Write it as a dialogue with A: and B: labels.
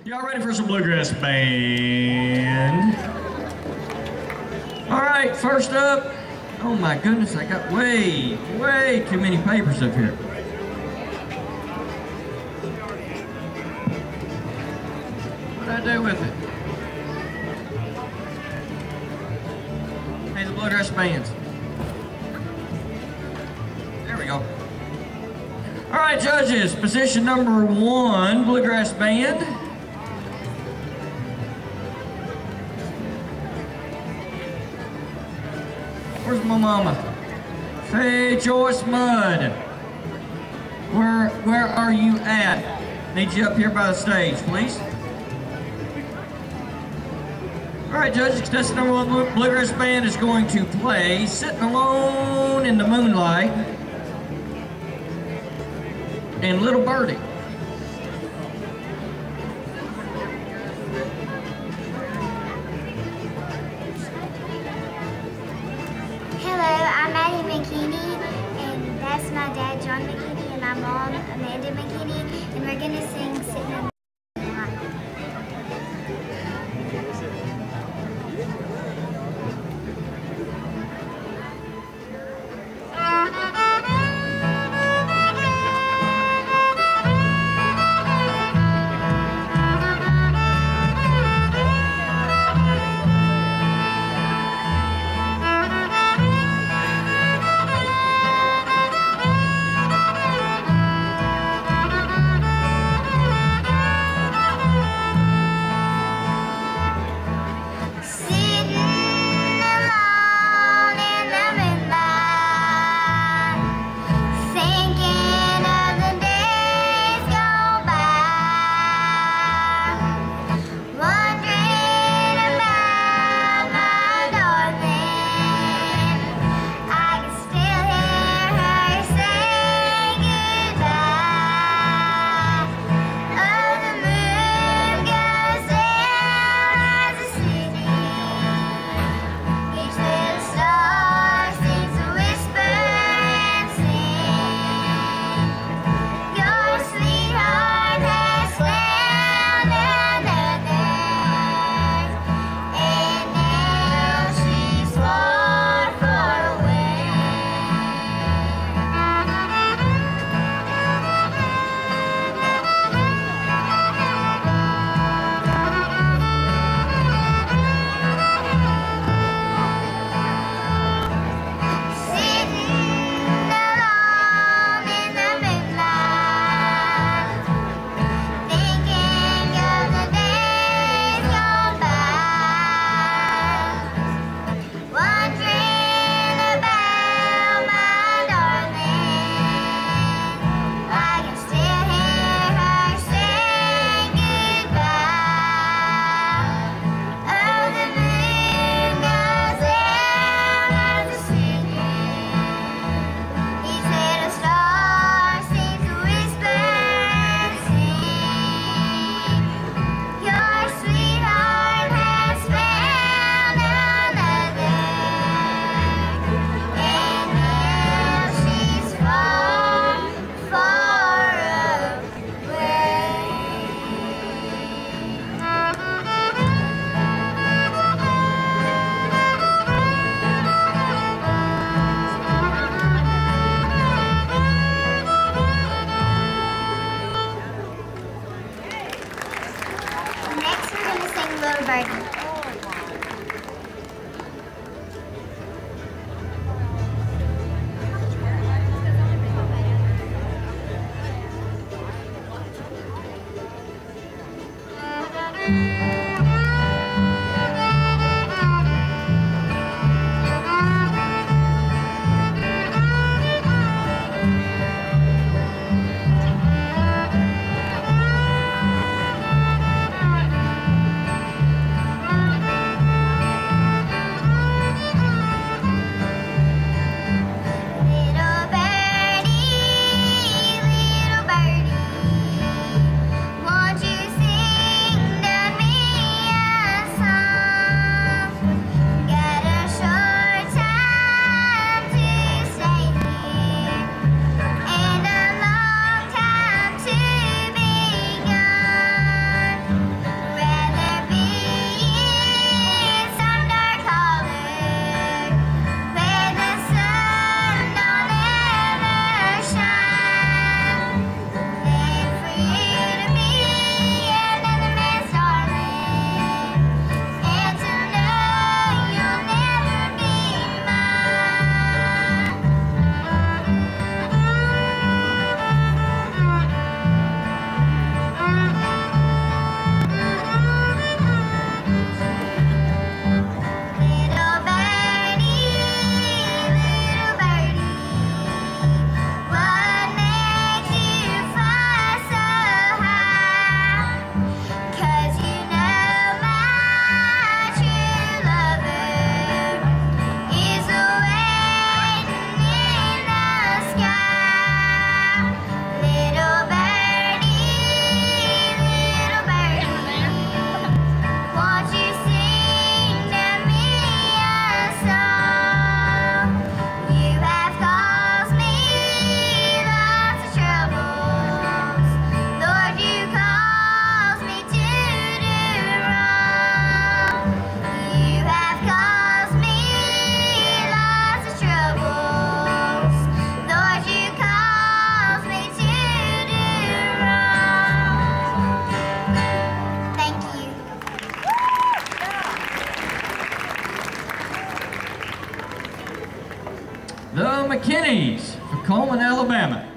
A: Y'all ready for some bluegrass band? All right, first up. Oh my goodness, I got way too many papers up here. What did I do with it? Hey, the bluegrass bands. There we go. All right, judges, position number 1, bluegrass band. Where's my mama? Faye Joyce Mudd. Where are you at? Need you up here by the stage, please. All right, judges, contestant number 1 bluegrass band is going to play Sitting Alone in the Moonlight and Little Birdie.
B: And that's my dad, John McKinney, and my mom, Amanda McKinney, and we're going to sing Sitting in the Moonlight. Won't you sing to me?
A: McKinney's for Coleman, Alabama.